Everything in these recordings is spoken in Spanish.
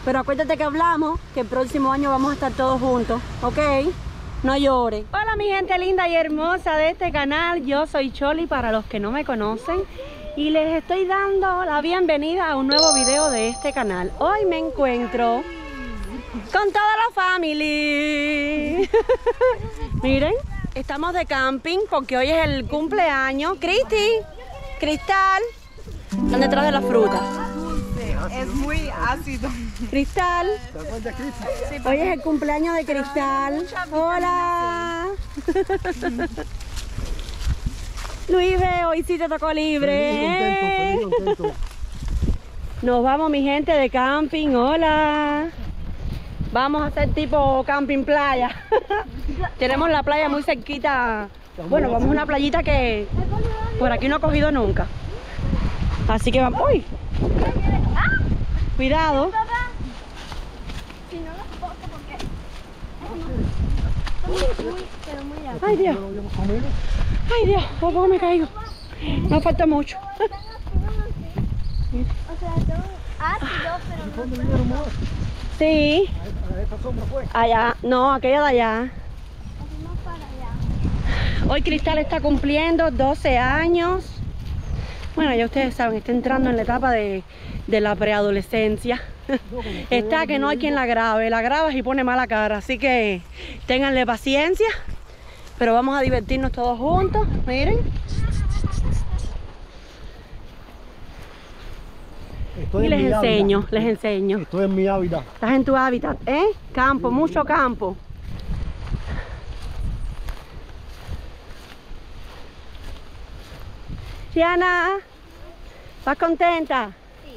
Pero acuérdate que hablamos que el próximo año vamos a estar todos juntos, ¿ok? No llores. Hola mi gente linda y hermosa de este canal, yo soy Choli para los que no me conocen y les estoy dando la bienvenida a un nuevo video de este canal. Hoy me encuentro con toda la family. Miren, estamos de camping porque hoy es el cumpleaños. Cristi, Cristal, están detrás de la fruta. Es muy ácido. Cristal, hoy es el cumpleaños de Cristal. Hola. Luis, hoy sí te tocó libre. Feliz, contento. Nos vamos mi gente de camping. Hola. Vamos a hacer tipo camping playa. Tenemos la playa muy cerquita. Bueno, vamos a una playita que por aquí no ha cogido nunca. Así que vamos. ¡Uy! Cuidado. Ay Dios. Ay Dios, por poco me caigo. No falta mucho. O sea, son ácidos, pero no. Sí. Allá, no, aquella de allá. Más para allá. Hoy Cristal está cumpliendo 12 años. Bueno, ya ustedes saben, está entrando en la etapa de la preadolescencia. Está que no hay quien la grabas y pone mala cara, así que ténganle paciencia. Pero vamos a divertirnos todos juntos, miren. Y les enseño. Estoy en mi hábitat. Estás en tu hábitat, ¿eh? Campo, mucho campo. Diana, ¿estás contenta? Sí.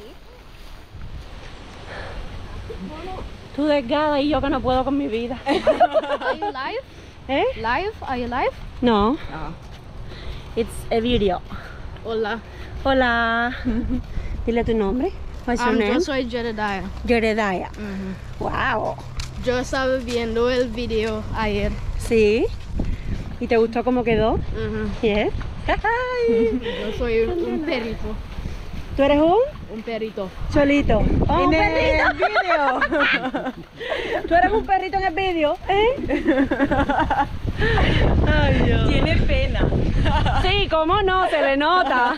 Tú delgada y yo que no puedo con mi vida. Are you live? ¿Eh? Live? Are you live? No. It's a video. Hola. Hola. Dile tu nombre. What's your name? Yo soy Jedediah. Jedediah. Wow. Yo estaba viendo el video ayer. Sí. ¿Y te gustó cómo quedó? Yes. Yo soy un perrito. ¿Tú eres Un perrito. Cholito? Oh, un En perrito. el video. ¿Tú eres un perrito en el video? Ay, Dios. Tiene pena. Sí, cómo no, se le nota.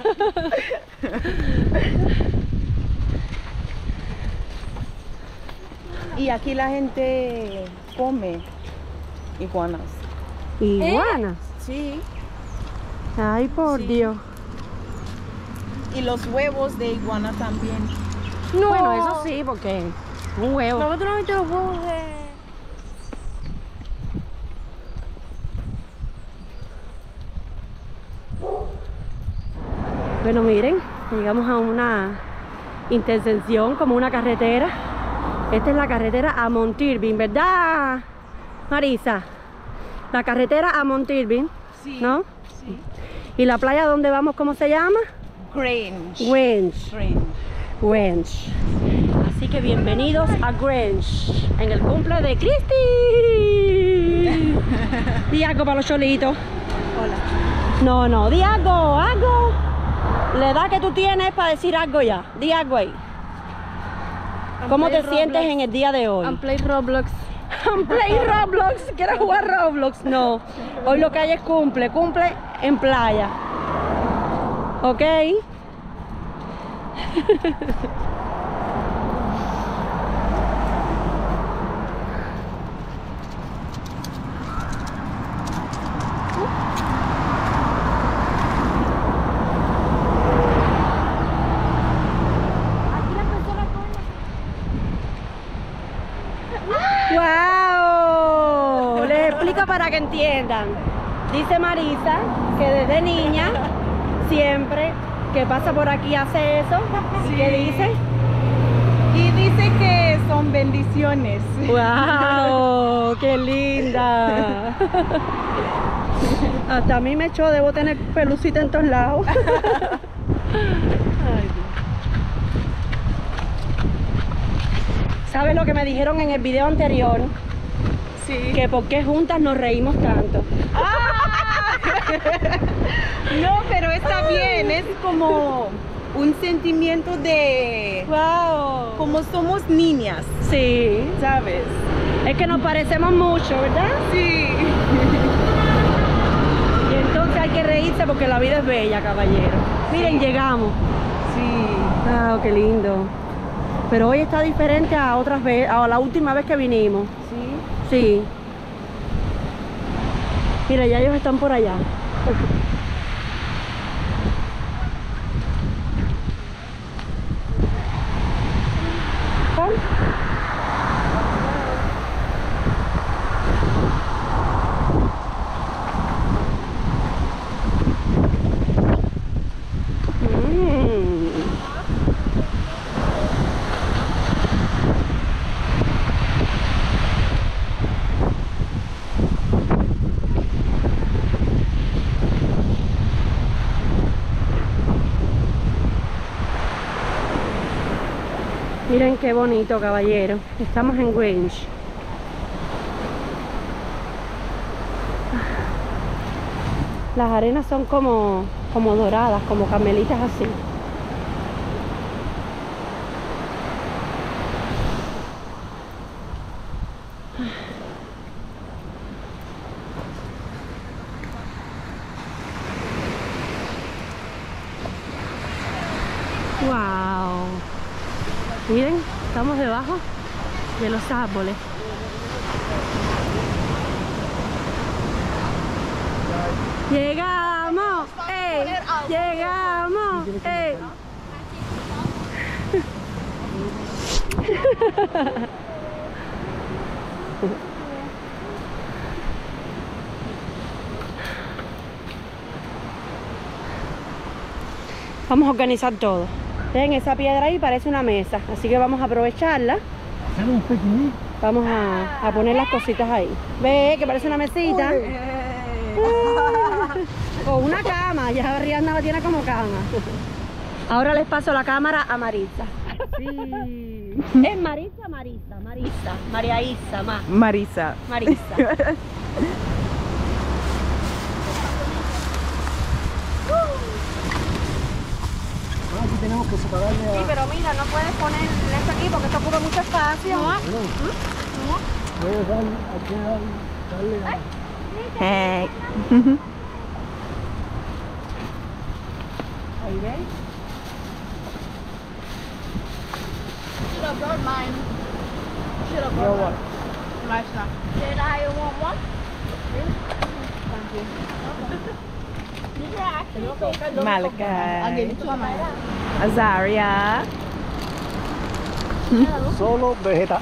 Y aquí la gente come iguanas. Iguanas. Sí. Ay, por Sí. Dios. Y los huevos de iguana también. No. Bueno, eso sí, porque un huevo. Nosotros no viste los huevos de... Bueno, miren, llegamos a una intersección como una carretera. Esta es la carretera a Montirvin, ¿verdad, Marisa? La carretera a Montirvin, Sí. ¿no? Sí. ¿Y la playa donde vamos, cómo se llama? Grange. Grange. Grange. Así que bienvenidos a Grange en el cumple de Cristi. Di algo para los cholitos. Hola. No, di algo. La edad que tú tienes para decir algo ya. Di algo ahí. ¿Cómo te sientes en el día de hoy? I'm play Roblox. Play Roblox. ¿Quieres jugar Roblox? No. Hoy lo que hay es cumple en playa. ¿Ok? Aquí las personas ¡Wow! Les explico para que entiendan. Dice Marisa que desde niña siempre que pasa por aquí hace eso. ¿Y qué dice? Y dice que son bendiciones. ¡Wow! ¡Qué linda! Hasta a mí me echó, debo tener pelucita en todos lados. Ay, Dios. ¿Sabes lo que me dijeron en el video anterior? Sí. Que por qué juntas nos reímos tanto. No, pero está bien, es como un sentimiento de ¡Wow! como somos niñas, Sí. ¿sabes? Es que nos parecemos mucho, ¿verdad? Sí. Y entonces hay que reírse porque la vida es bella, caballero. Miren, llegamos. Sí. Ah, qué lindo. Pero hoy está diferente a otras veces, a la última vez que vinimos. Sí. Sí. Mira, ya ellos están por allá. ¿Cuál? Miren qué bonito, caballero. Estamos en Grange. Las arenas son como doradas, como camelitas así. Wow. Miren, estamos debajo de los árboles. ¡Llegamos! ¡Ey! ¡Llegamos! ¡Ey! Vamos a organizar todo. Ven, esa piedra ahí parece una mesa, así que vamos a aprovecharla. Hacer un picnic. Vamos a poner las cositas ahí. Ve, que parece una mesita. O una cama, ya Rihanna la tiene como cama. Ahora les paso la cámara a Marisa. Sí. ¿Es Marisa, Marisa? Marisa, María Isa, Marisa. Marisa. Aquí tenemos que separarle Sí, a... pero mira, no puedes poner esto aquí porque esto ocupa mucho espacio. Puedes darle a... Hey. Ahí ven. Should have brought mine. Should have Yeah, brought what? my stuff. Did I want one? Thank you. These are actually okay. Malika. I'll give you two of mine. Azaria. Solo vegeta.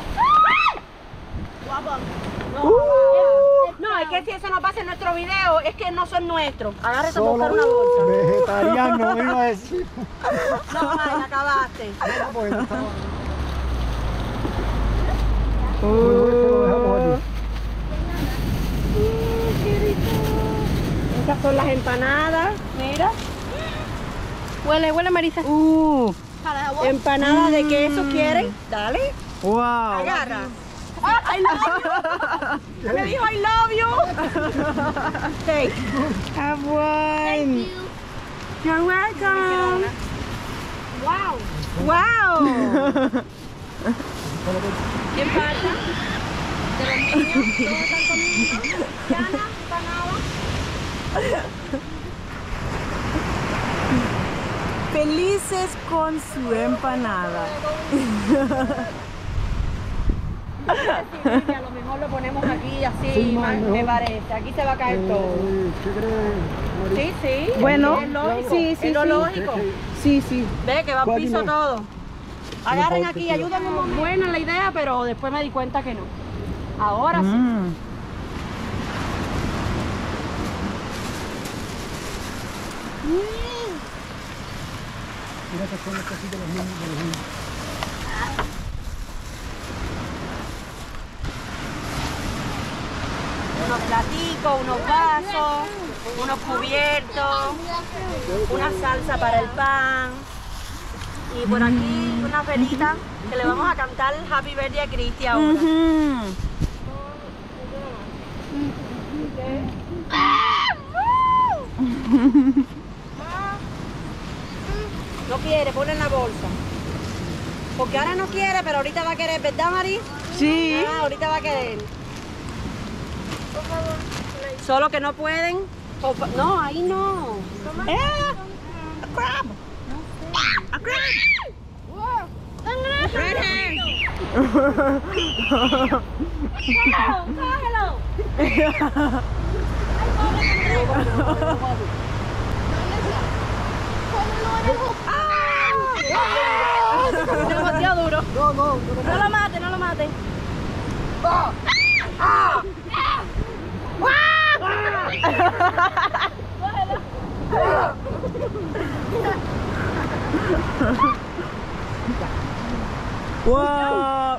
No, es que si eso no pasa en nuestro video, es que no son nuestros. Agárrate a buscar Solo una bolsa. vegetariano, iba a decir. No, ay, acabaste. No, pues estaba... Bueno, este lo dejamos aquí. Estas son las empanadas, mira. Huele, huele, Marisa. Empanadas de queso, ¿quieren? Dale, Wow. agarra. I love you. Me dijo I love you. Take. Have one. You're welcome. Wow. Wow. ¿Quién falta? De los niños. ¿Todos están comiendo? Yana, empanada. Felices con su empanada. Que a lo mejor lo ponemos aquí así, Sí, más, mejor. me parece. Aquí se va a caer todo. ¿Qué crees, Marisa? Sí, sí. Bueno, es lógico. sí, sí, es lo sí. lógico. Sí, sí. Ve que va ¿Cuál piso no? todo. Agarren importa, aquí, tío. ayúdenme un momento. Buena la idea, pero después me di cuenta que no. Ahora sí. Mm. Mira que son las cositas de los niños. De los niños. Unos platicos, unos vasos, unos cubiertos, una salsa para el pan. Y por aquí una velita que le vamos a cantar Happy Birthday a Cristi ahora. Ujú. No quiere, ponle en la bolsa. Porque ahora no quiere, pero ahorita va a querer, ¿verdad, Mari? Sí. Ah, ahorita va a querer. Solo que no pueden. No, ahí no. A crab. A crab. Right hand. Cógelo. Le mordió duro. No, no, no. No lo mate, no lo mate. Wow.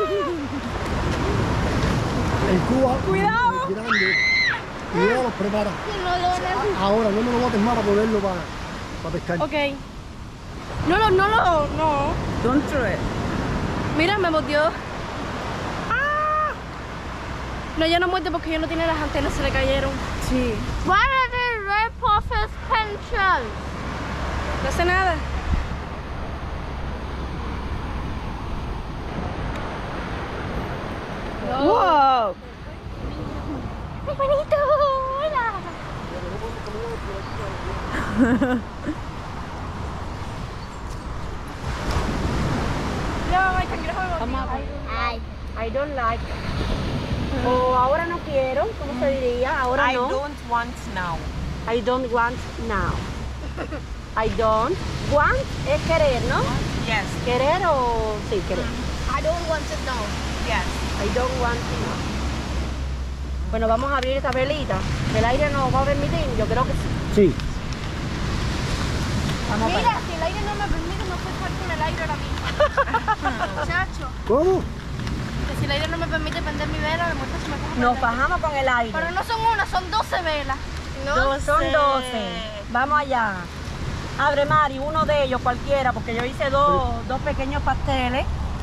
En Cuba. Cuidado. Es grande. Y ella los prepara. Ahora no me lo botes más para ponerlo para pescar. Ok. No. Don't throw it. Mira, me mordió. No, ya no muerde porque ya no tiene las antenas, se le cayeron. Sí. Why are there red puffers pencils? No hace nada. Wow. ¡Ay, bonito! ¡Hola! I don't like. O ahora no quiero, ¿cómo se diría? Ahora no. don't want now. I don't want now. I don't want es querer, ¿no? Yes. ¿Querer o sí, querer? I don't want to know. Yes. I don't want to know. Bueno, vamos a abrir esta velita. ¿El aire nos va a permitir? Yo creo que sí. Sí. Vamos para Mira, allá. si el aire no me permite, no puedo estar con el aire ahora mismo. Chacho, ¿Cómo? que si el aire no me permite prender mi vela, de muerto se me coge. Nos bajamos con el aire. Pero no son una, son 12 velas. Son 12. Vamos allá. Abre, Mari, uno de ellos, cualquiera, porque yo hice dos pequeños pasteles.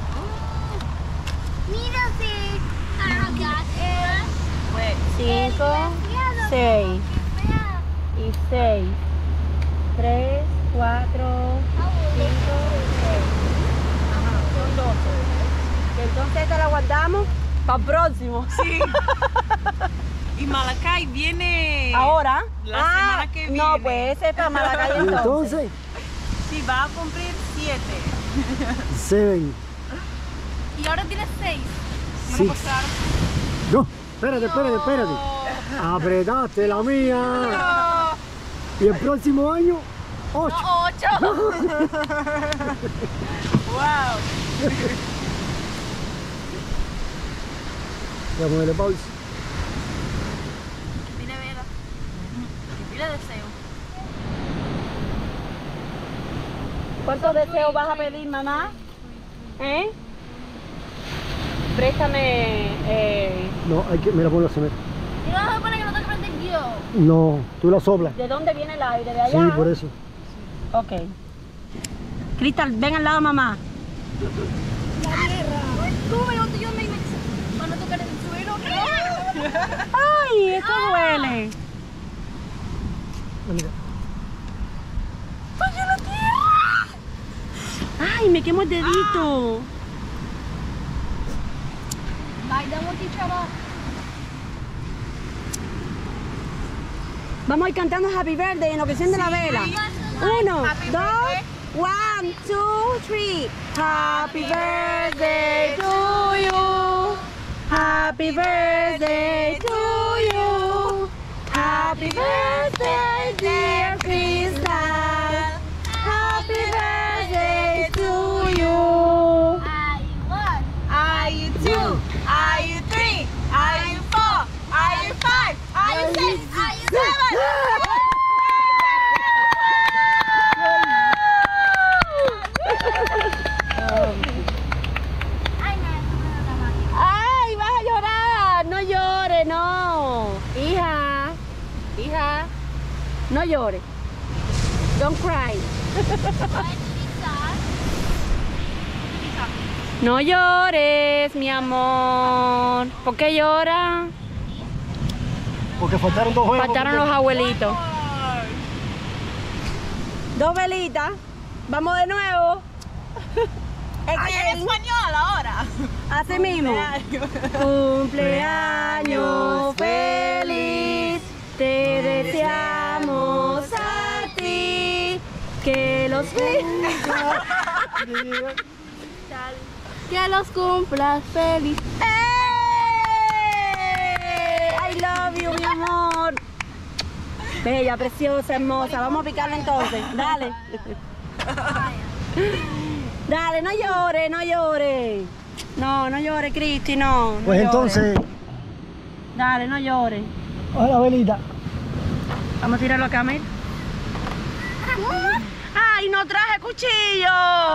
Mira, sí. 5, 6 y 6. 3, 4, 5, 6. Ajá, son 12. Entonces esta la guardamos para el próximo. Sí. Y Malacay viene Ahora. la semana que viene. No, pues ese es para Malacay Y entonces. entonces, Sí, va a cumplir 7. 7, Y ahora tienes 6. 6. No, espérate. Apretaste la mía. Y el próximo año, 8. 8. Wow. Voy a ponerle pausa. Tiene vela. Y pila deseo. ¿Cuántos deseos vas a pedir, mamá? ¿Eh? Préstame. No, me la pongo a semer. Y no se supone que no tengo que prender yo. No, tú la soplas. ¿De dónde viene el aire? ¿De allá? Sí, por eso. Ok. Cristal, ven al lado, mamá. ¿Cómo me levanto yo? Para no tocar el suelo. ¡Ay, esto duele! Mira. ¡Ay, me quemo el dedito! Bye, damos chava. Vamos a ir cantando Happy Birthday en lo que enciende la vela. 1, 2, 1, 2, 3. Happy birthday to you. Happy birthday to you. Happy birthday, dear Crystal. Happy birthday to you. Are you 2? Are you 3? Are you 4? Are you 5? Are you 6? Are you 7? ¡Ay, vas a llorar! No llores, no. Hija, no llores. Don't cry. No llores, mi amor. ¿Por qué llora? Porque faltaron 2 juegos. Faltaron los abuelitos. 2 velitas. Vamos de nuevo. En español ahora. Así mismo. Cumpleaños feliz, te deseamos a ti que los Que los cumplas feliz. I love you, mi amor. Bella, preciosa, hermosa. Vamos a picarla entonces. Dale. Dale, no llores, no llores. No, no llores, Cristi, no. Pues entonces, Dale, no llores. a la velita. Vamos a tirarlo acá, mira. ¡Ay, no traje cuchillo!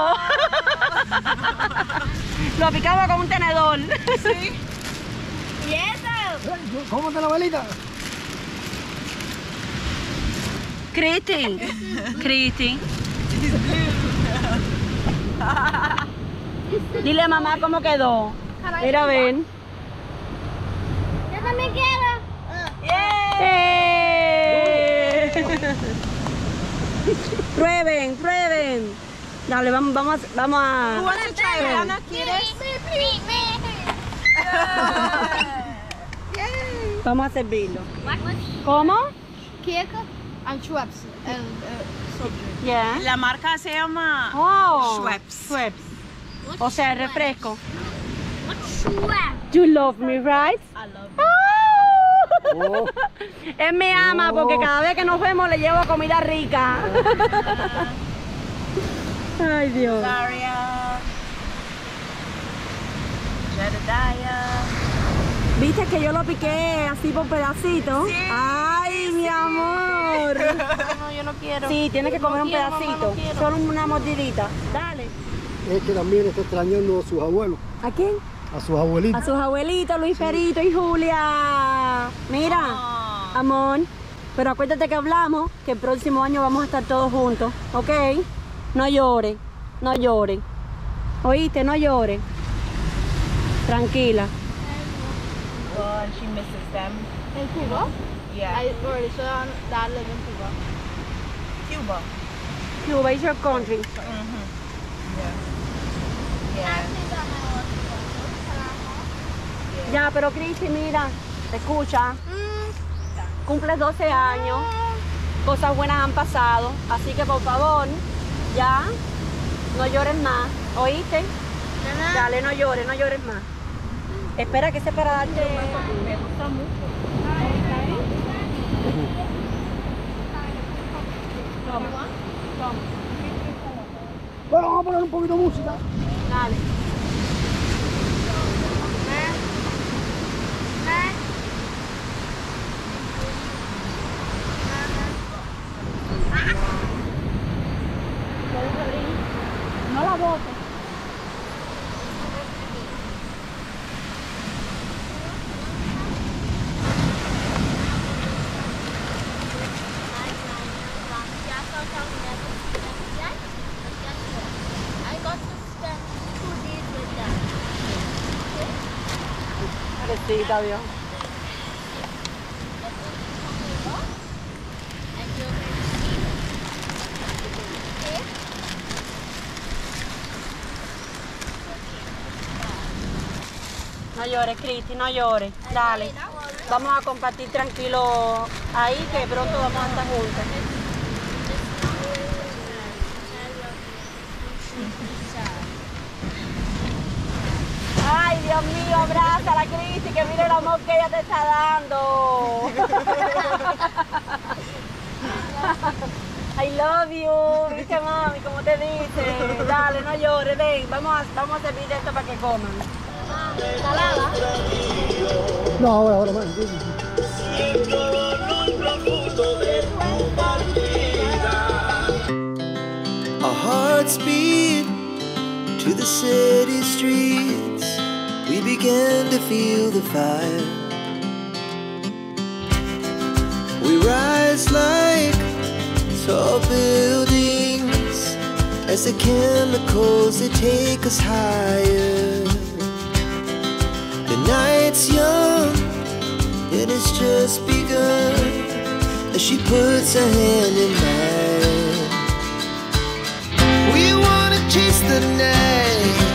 Lo picaba con un tenedor. Sí. ¿Y eso? ¿Cómo está la velita? Cristi. Cristi. Dile a mamá cómo quedó. Mira, ven. Yo también quiero. Prueben, prueben. Dale, vamos Who a... wants to try it? Ana, ¿quieres? Vamos a servirlo. ¿Cómo? Keka and Schweppes. Yeah. La marca se llama Oh, Schweppes. Schweppes. O sea, el refresco. Schweppes. You love me, right? I love Oh, Él me ama porque cada vez que nos vemos le llevo comida rica. Ay, Dios. Daria. Jedediah. ¿Viste que yo lo piqué así por pedacitos? Sí, Ay, mi amor. No, yo no quiero. Sí, tienes que comer No un quiero, mamá, pedacito. no quiero. Solo una mordidita. Dale. es que también está extrañando a sus abuelos, ¿A quién? a sus abuelitos. A sus abuelitos, Luis Perito y Julia. Mira, Oh. amor. Pero acuérdate que hablamos que el próximo año vamos a estar todos juntos, ¿ok? No llores, no llores. ¿Oíste? No llores. Tranquila. Oh, and she misses them. ¿En Cuba? Yeah. I already saw that live in Cuba. Cuba. Cuba is your country. Yeah. Ya, pero Cristi, mira, te escucha. Cumples 12 años. Cosas buenas han pasado. Así que por favor, ya, no llores más. ¿Oíste? Dale, no llores más. Espera que se para darte. Me gusta mucho. Bueno, vamos a poner un poquito de música. Dale. No la botes. I got to spend 2 days with them. Pobrecita, Dios. And you're going to see them. Okay? No llores, Cristi, no llores. Dale. Vamos a compartir tranquilo ahí, que pronto vamos a estar juntas. Ay, Dios mío, abraza a la Cristi, que mira el amor que ella te está dando. I love you. ¿Viste, mami? ¿Cómo te dice? Dale, no llores, ven. Vamos a servir de esto para que coman. Salada. No, ahora más. Our hearts beat to the city streets. We began to feel the fire. We rise like tall buildings as the chemicals they take us higher. The night's young, it has just begun as she puts her hand in mine. We wanna chase the night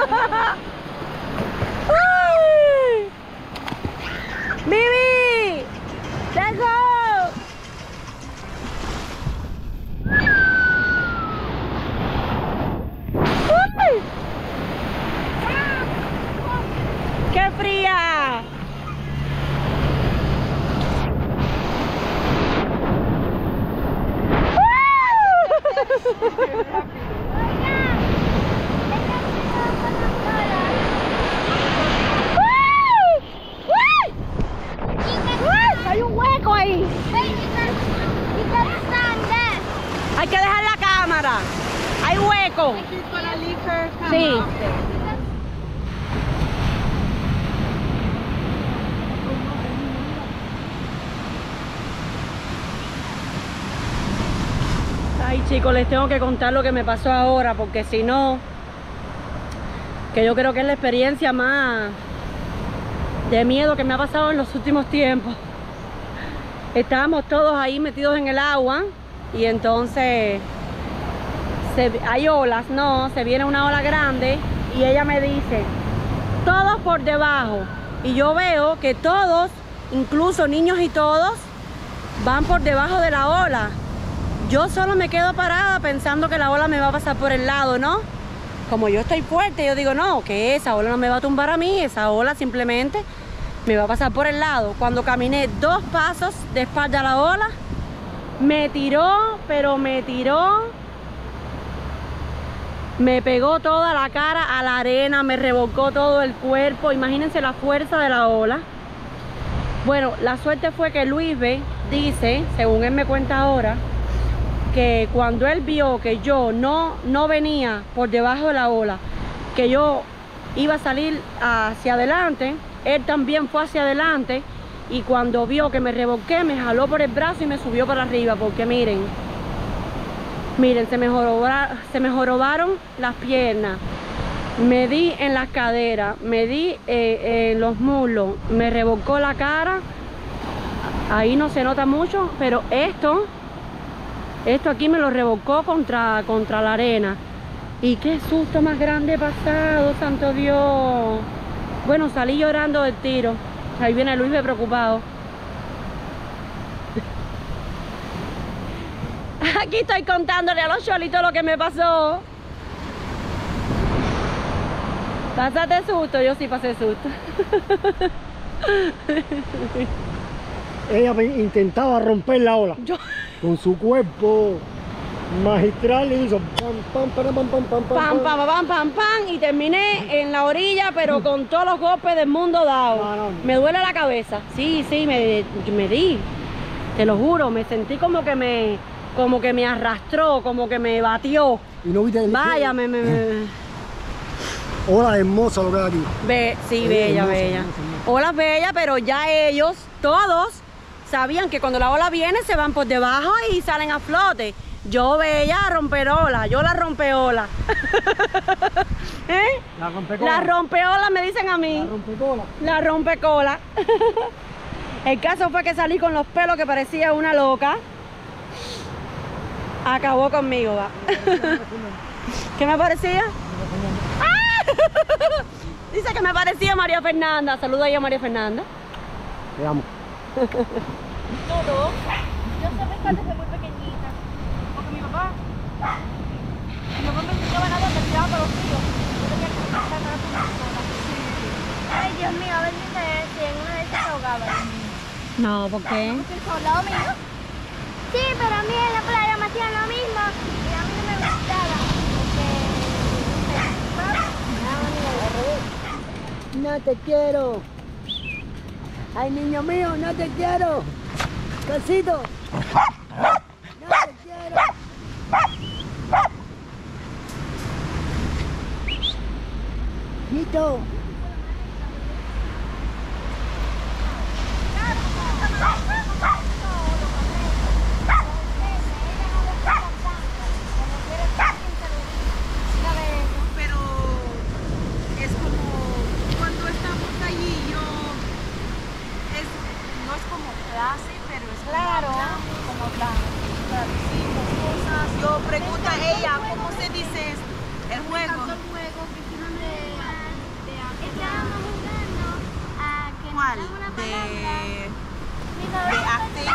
¡Bibi! ¡Let's go! ¡Uy! ¡Qué fría! Hay un hueco ahí. Hay que dejar la cámara. Hay hueco. Sí. Ay, chicos, les tengo que contar lo que me pasó ahora, porque si no, que yo creo que es la experiencia más de miedo que me ha pasado en los últimos tiempos. Estábamos todos ahí metidos en el agua y entonces hay olas, no, se viene una ola grande y ella me dice, todos por debajo. Y yo veo que todos, incluso niños y todos, van por debajo de la ola. Yo solo me quedo parada pensando que la ola me va a pasar por el lado, ¿no? Como yo estoy fuerte, yo digo, no, que esa ola no me va a tumbar a mí, esa ola simplemente me va a pasar por el lado. Cuando caminé 2 pasos de espalda a la ola, me tiró, pero me tiró, me pegó toda la cara a la arena, me revolcó todo el cuerpo. Imagínense la fuerza de la ola. Bueno, la suerte fue que Luis dice, según él me cuenta ahora, que cuando él vio que yo no venía por debajo de la ola, que yo iba a salir hacia adelante, él también fue hacia adelante, y cuando vio que me revolqué, me jaló por el brazo y me subió para arriba, porque miren, se me jorobaron las piernas, me di en las caderas, me di en los muslos, me revolcó la cara, ahí no se nota mucho, pero esto aquí me lo revolcó contra la arena. Y qué susto más grande he pasado, santo Dios. Bueno, salí llorando del tiro. Ahí viene Luis preocupado. Aquí estoy contándole a los cholitos lo que me pasó. ¿Pasaste susto? Yo sí pasé susto. Ella intentaba romper la ola. Con su cuerpo magistral y hizo pam, pam, pam, pam, pam, pam, pam, pam, pam, pam, pam, y terminé en la orilla, pero con todos los golpes del mundo dados. No. Me duele la cabeza. Sí, me di. Te lo juro, me sentí como que me arrastró, como que me batió. Y no viste. Vaya, Ola hermosa lo que hay aquí. Sí, bella, hermosa, bella. hermosa. Ola bella, pero ya ellos, todos, sabían que cuando la ola viene se van por debajo y salen a flote. Yo bella a romper ola, yo la rompeola. ¿Eh? La rompecola. La rompeola me dicen a mí. La rompecola. La rompecola. El caso fue que salí con los pelos que parecía una loca. Acabó conmigo, va. ¿Qué me parecía? Dice que me parecía María Fernanda. Saluda ahí a María Fernanda. Te amo. Todo. Yo sé pescar desde muy pequeñita. Porque mi papá me enseñaba a nadar, me tiraba para los ríos. Yo tenía que pescar nada con mi sola. Ay, Dios mío, a ver si en una de esas se ahogaba. No, ¿por qué? Porque está al lado mío. Sí, pero a mí en la playa me hacían lo mismo y a mí no me gustaba. No te quiero. Ay, niño mío, no te quiero. Casito. No te quiero. Nito. Pero es como cuando estamos allí, no es como clase, pero es Claro, como decimos cosas. Yo pregunto a ella, ¿cómo se dice el juego? el juego que tiene estábamos jugando a que nos ¿Cuál? dan una De palabra. acting.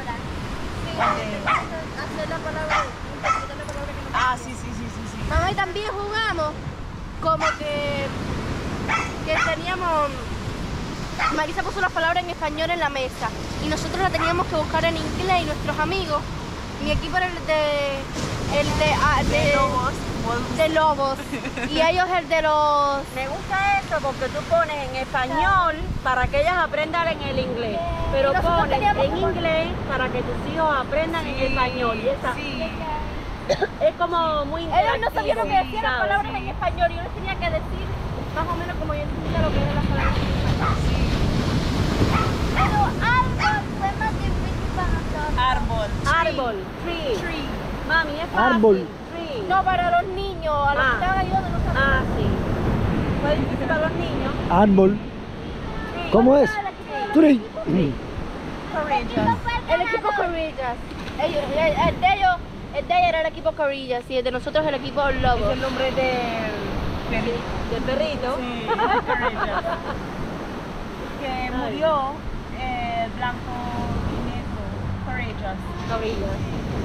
Hacer la palabra. Interpretar la palabra que nos Ah, sí. Mamá, y también jugamos como que teníamos... Marisa puso las palabras en español en la mesa y nosotros la teníamos que buscar en inglés y nuestros amigos, mi equipo era el de lobos y ellos el de los... Me gusta eso porque tú pones en español para que ellas aprendan en el inglés, pero Nosotros pones teníamos en que poner- inglés para que tus hijos aprendan en español. Y esa es como muy Ellos interactivo. no sabían lo que decían las ¿sabes? palabras en español y yo les tenía que decir más o menos como yo entendía lo que eran las palabras en español. Pero algo fue más difícil para nosotros. Árbol. Árbol, tree. Mami, es fácil. Árbol. Tree. No, para los niños, a los que estaban ayudando no sabían. Ah, sí. Fue difícil para los niños. Árbol. ¿Cómo es? Tree. El equipo Corillas. El de ellos era el equipo Corillas y el de nosotros el equipo Lobo. Es el nombre del Del perrito. Sí, que murió blanco y negro. Courageous. Cabrillas.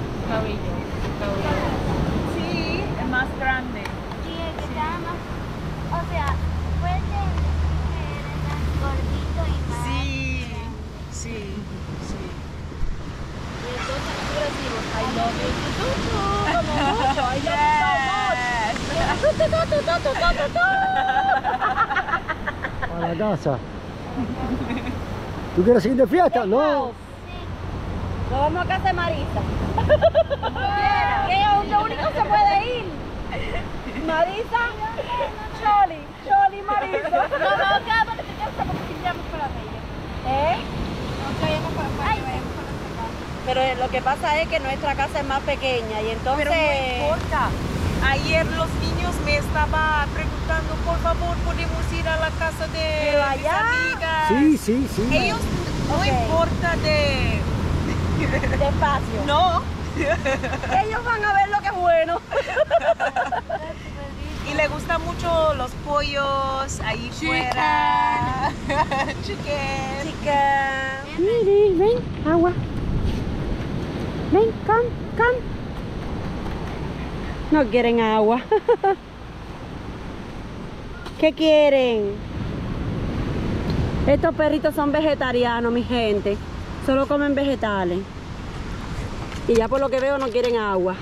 Sí, el más grande. Sí, el que estaba más... O sea, fue el que era tan gordito y más... Sí. Y entonces nosotros decimos, I love you. Como mucho. I love A la casa. ¿Tú quieres ir de fiesta? No. Nos vamos a casa de Marisa. Que es donde único se puede ir. Marisa, Choli, Marisa. No, acá porque te casa porque queríamos para ella. No queríamos para que vayamos para nuestra casa. Pero lo que pasa es que nuestra casa es más pequeña y entonces... Pero no importa. Ayer los niños me estaban preguntando, por favor, ¿podemos ir a la casa de Pero mis allá. amigas? Sí. Ellos no Ok. importa de... Despacio. No. Ellos van a ver lo que es bueno. Y le gustan mucho los pollos ahí fuera. Chicken. Chica. Miri, ven, agua. Ven, come. No quieren agua. ¿Qué quieren? Estos perritos son vegetarianos, mi gente. Solo comen vegetales. Y ya por lo que veo no quieren agua.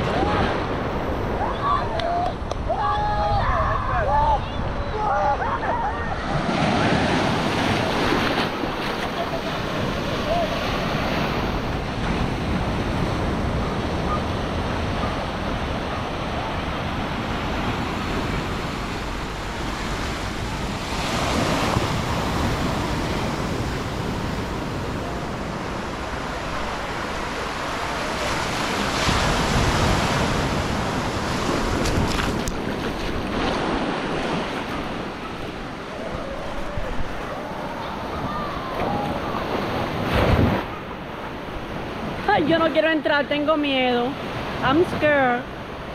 Ay, yo no quiero entrar, tengo miedo. I'm scared.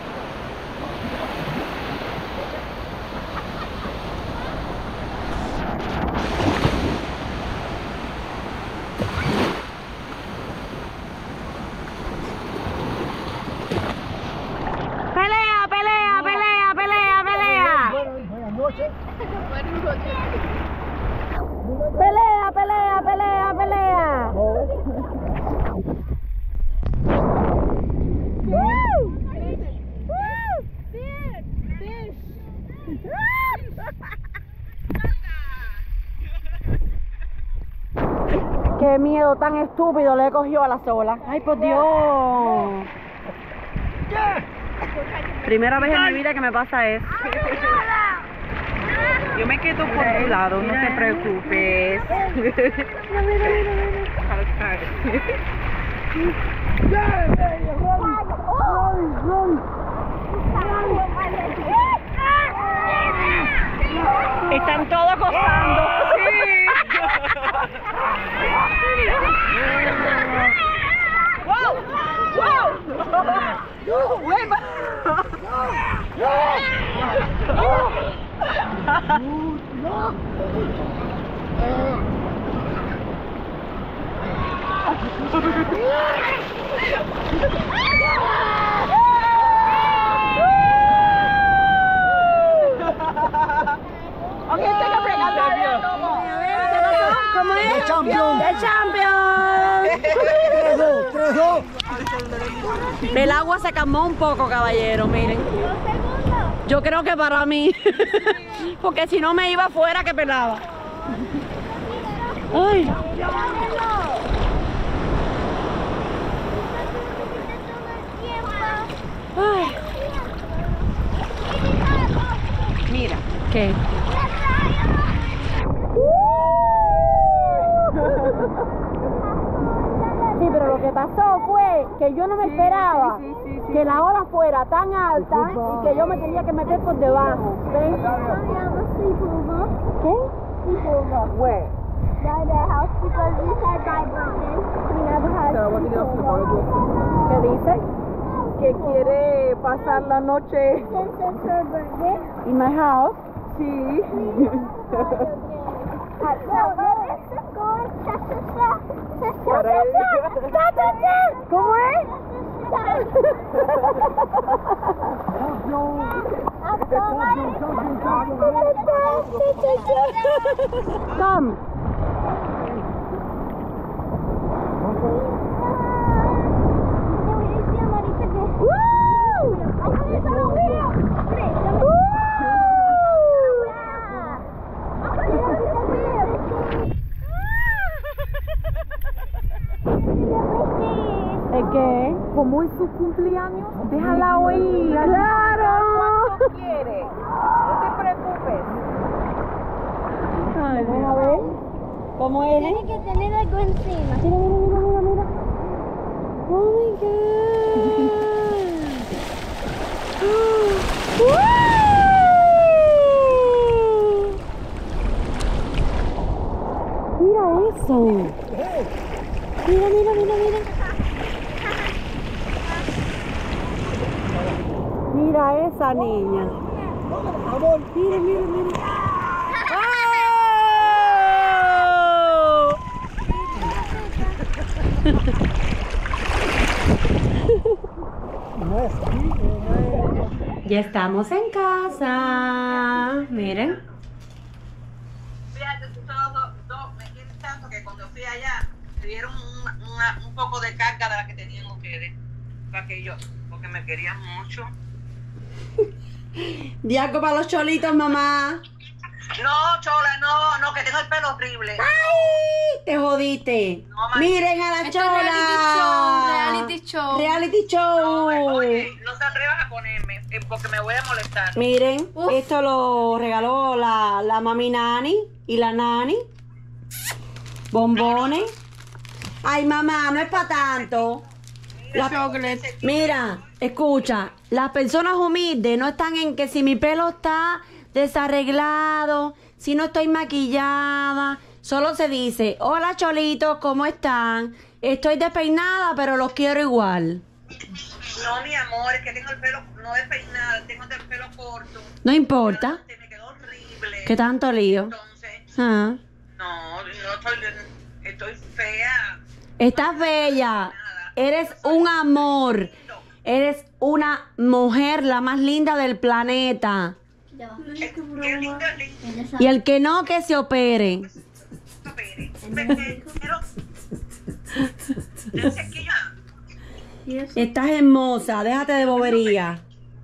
Pelea. Buenas noches. Pelea. Qué miedo tan estúpido le he cogido a la sola. Ay, por Dios. Primera vez en mi vida que me pasa eso. Yo me quedo por tu lado, no te preocupes. Están todos gozando. ¡Wow! Ok, tengo que regalar. ¿Cómo es? ¡The champion! ¡The champion! 3-2, 3-2. El agua se calmó un poco, caballero, miren. Yo creo que para mí. Porque si no me iba afuera que pelaba. Ay. Ay. Mira. ¿Qué? Sí, pero lo que pasó fue que yo no me esperaba que la ola fuera tan alta y que yo me tenía que meter por debajo. ¿Ven? ¿Qué? Where? ¿Qué dice? Que quiere pasar la noche. In my house. Sí. ¿Cómo es? Come. ¿El qué? Como es su cumpleaños, déjala oír. ¡Claro! ¿Cuánto quiere? No te preocupes. Ay, vamos a ver. ¿Cómo es? Tiene que tener algo encima. Mira, mira, mira, mira, mira. Oh my God. Mira eso. Mira, mira, mira, mira. Mira esa niña. Mira, mira, mira. Ya estamos en casa. Miren. Fíjate, me quieren tanto que cuando fui allá me dieron un poco de carga de la que tenían ustedes. Porque me querían mucho. Diaco para los cholitos, mamá. No, Chola, no, que tengo el pelo horrible. ¡Ay! Te jodiste. No, mami. Miren a la Esto es chola. reality show. Reality show. Oye, no te atrevas a ponerme porque me voy a molestar. Miren, Uf. esto lo regaló la mami Nani y la Nani. Bombones. Ay, mamá, no es para tanto. Mira, escucha, las personas humildes no están en que si mi pelo está desarreglado, si no estoy maquillada, solo se dice, hola cholitos, ¿cómo están? Estoy despeinada, pero los quiero igual. No, mi amor, es que tengo el pelo no despeinado, tengo el pelo corto. No importa. Se me quedó horrible. ¿Qué tanto lío? Entonces, Ah. no estoy fea. Estás bella. Eres un amor. Eres una mujer, la más linda del planeta. Qué lindo, lindo. Y el que no, que se opere. Estás hermosa, déjate de bobería.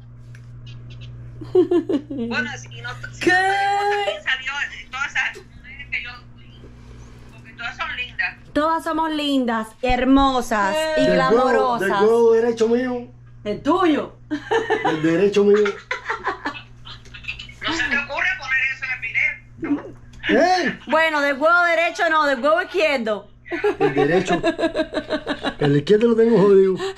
Bueno, y no, si ¿Qué? también salió todas esas mujeres que yo fui, porque todas son lindas. Todas somos lindas, hermosas y glamorosas. Del huevo derecho mío. El tuyo. El derecho mío. No se te ocurre poner eso en el video. ¿Eh? Bueno, del huevo derecho no, del huevo izquierdo. El derecho. El izquierdo lo tengo jodido.